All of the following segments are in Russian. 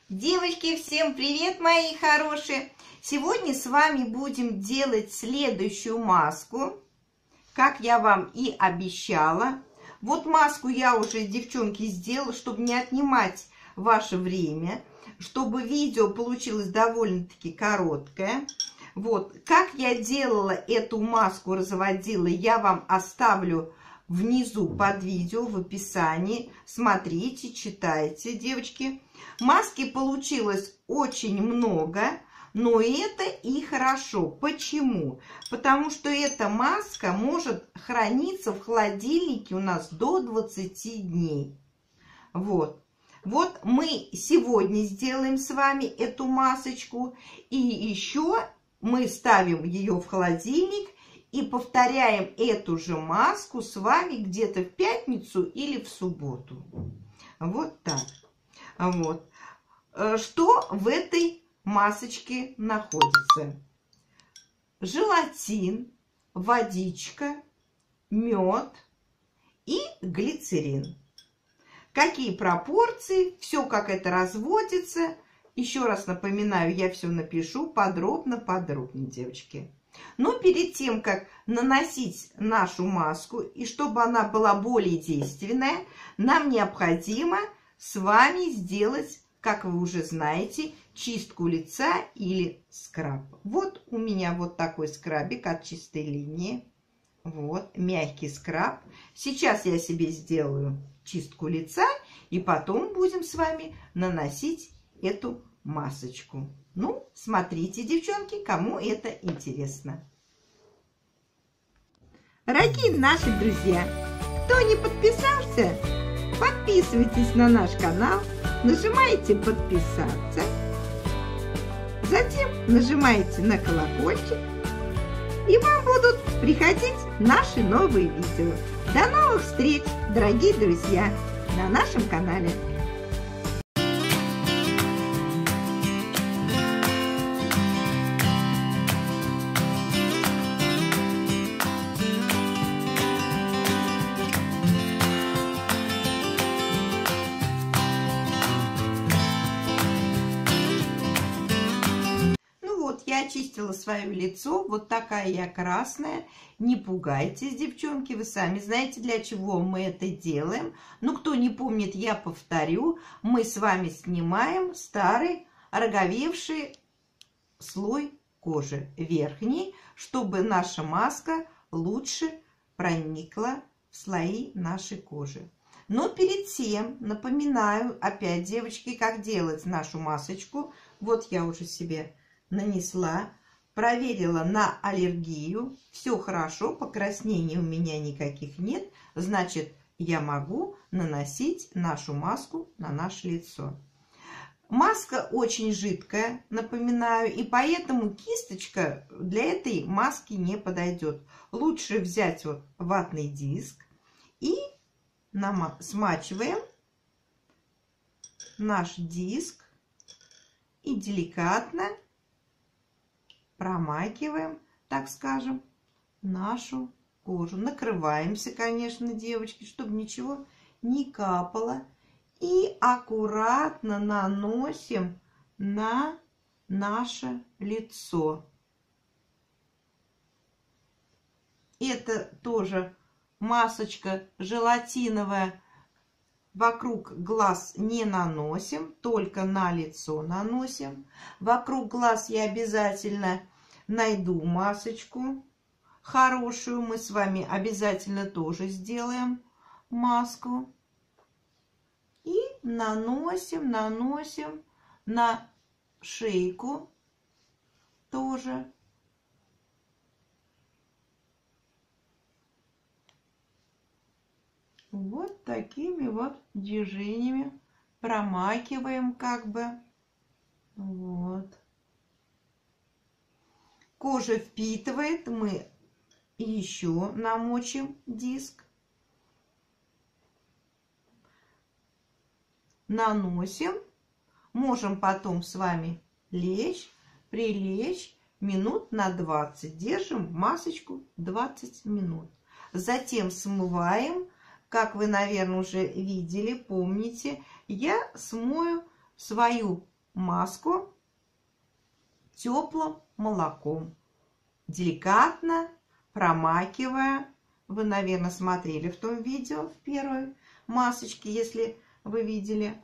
Девочки, всем привет, мои хорошие! Сегодня с вами будем делать следующую маску, как я вам и обещала. Вот маску я уже, девчонки, сделала, чтобы не отнимать ваше время, чтобы видео получилось довольно-таки короткое. Вот, как я делала эту маску, разводила, я вам оставлю внизу под видео в описании. Смотрите, читайте, девочки. Маски получилось очень много, но это и хорошо. Почему? Потому что эта маска может храниться в холодильнике у нас до 20 дней. Вот. Вот мы сегодня сделаем с вами эту масочку. И еще мы ставим ее в холодильник и повторяем эту же маску с вами где-то в пятницу или в субботу. Вот так. Вот. Что в этой масочке находится? Желатин, водичка, мед и глицерин. Какие пропорции, все как это разводится. Еще раз напоминаю, я все напишу подробно, девочки. Но перед тем, как наносить нашу маску, и чтобы она была более действенная, нам необходимо с вами сделать, как вы уже знаете, чистку лица или скраб. Вот у меня вот такой скрабик от Чистой Линии. Вот, мягкий скраб. Сейчас я себе сделаю чистку лица, и потом будем с вами наносить эту масочку. Ну, смотрите, девчонки, кому это интересно. Дорогие наши друзья, кто не подписался, подписывайтесь на наш канал, нажимаете подписаться, затем нажимаете на колокольчик, и вам будут приходить наши новые видео. До новых встреч, дорогие друзья, на нашем канале. Я очистила свое лицо, вот такая я красная. Не пугайтесь, девчонки, вы сами знаете, для чего мы это делаем. Ну, кто не помнит, я повторю. Мы с вами снимаем старый ороговевший слой кожи, верхний, чтобы наша маска лучше проникла в слои нашей кожи. Но перед тем напоминаю опять, девочки, как делать нашу масочку. Вот я уже себе нанесла, проверила на аллергию, все хорошо, покраснений у меня никаких нет, значит, я могу наносить нашу маску на наше лицо. Маска очень жидкая, напоминаю, и поэтому кисточка для этой маски не подойдет. Лучше взять вот ватный диск и смачиваем наш диск и деликатно промакиваем, так скажем, нашу кожу. Накрываемся, конечно, девочки, чтобы ничего не капало. И аккуратно наносим на наше лицо. Это тоже масочка желатиновая. Вокруг глаз не наносим, только на лицо наносим. Вокруг глаз я обязательно найду масочку хорошую. Мы с вами обязательно тоже сделаем маску. И наносим на шейку тоже. Вот такими вот движениями промакиваем как бы. Вот. Кожа впитывает, мы еще намочим диск. Наносим. Можем потом с вами прилечь минут на 20. Держим масочку 20 минут. Затем смываем. Как вы, наверное, уже видели, помните, я смою свою маску теплым молоком, деликатно промакивая. Вы, наверное, смотрели в том видео, в первой масочке, если вы видели.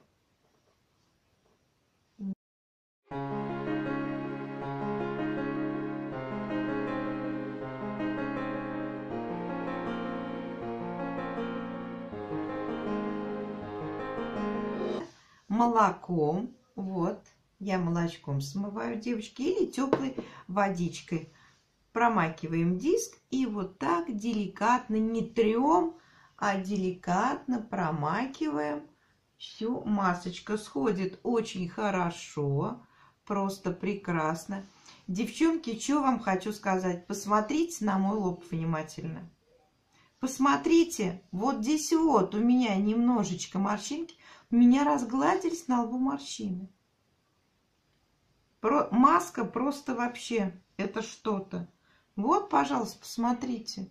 Молоком, вот, я молочком смываю, девочки, или теплой водичкой. Промакиваем диск и вот так деликатно, не трем, а деликатно промакиваем всю масочку. Сходит очень хорошо, просто прекрасно. Девчонки, что вам хочу сказать? Посмотрите на мой лоб внимательно. Посмотрите, вот здесь вот у меня немножечко морщинки. У меня разгладились на лбу морщины. Маска просто вообще, это что-то. Вот, пожалуйста, посмотрите.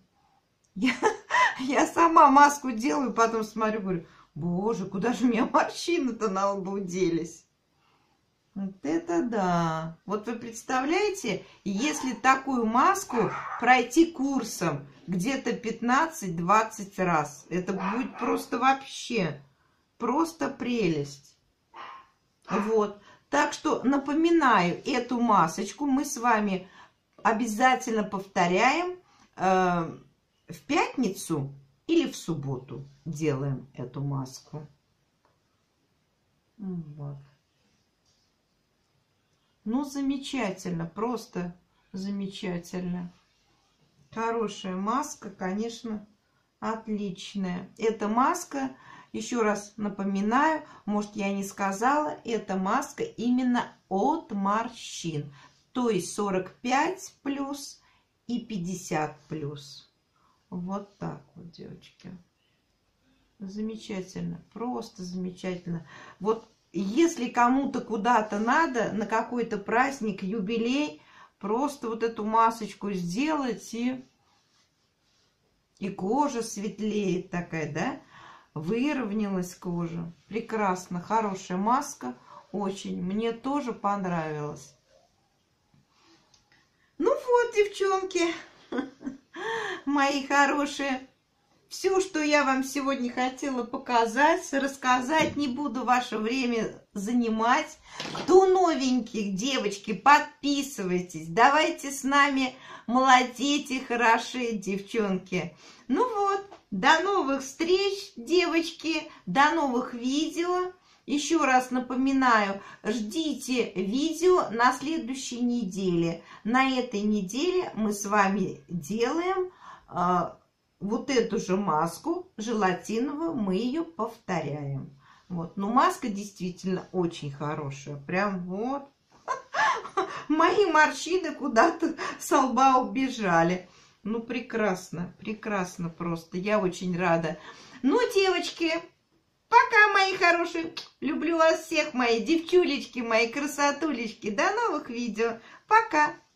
Я сама маску делаю, потом смотрю, говорю, боже, куда же у меня морщины-то на лбу делись? Вот это да. Вот вы представляете, если такую маску пройти курсом где-то 15-20 раз, это будет просто вообще, просто прелесть. Вот. Так что напоминаю, эту масочку мы с вами обязательно повторяем в пятницу или в субботу. Делаем эту маску. Вот. Ну, замечательно, просто замечательно. Хорошая маска, конечно, отличная. Эта маска, еще раз напоминаю, может, я не сказала, эта маска именно от морщин. То есть 45 плюс и 50 плюс. Вот так вот, девочки. Замечательно, просто замечательно. Вот если кому-то куда-то надо, на какой-то праздник, юбилей, просто вот эту масочку сделать, и кожа светлеет такая, да? Выровнялась кожа. Прекрасно, хорошая маска, очень. Мне тоже понравилось. Ну вот, девчонки, мои хорошие, все, что я вам сегодня хотела показать, рассказать, не буду ваше время занимать. Кто новенький, девочки, подписывайтесь, давайте с нами молодеть и хорошеть, девчонки. Ну вот, до новых встреч, девочки, до новых видео. Еще раз напоминаю, ждите видео на следующей неделе. На этой неделе мы с вами делаем вот эту же маску желатиновую, мы ее повторяем. Вот, но маска действительно очень хорошая. Прям вот. Мои морщины куда-то со лба убежали. Ну, прекрасно, прекрасно просто. Я очень рада. Ну, девочки, пока, мои хорошие. Люблю вас всех, мои девчулечки, мои красотулечки. До новых видео. Пока.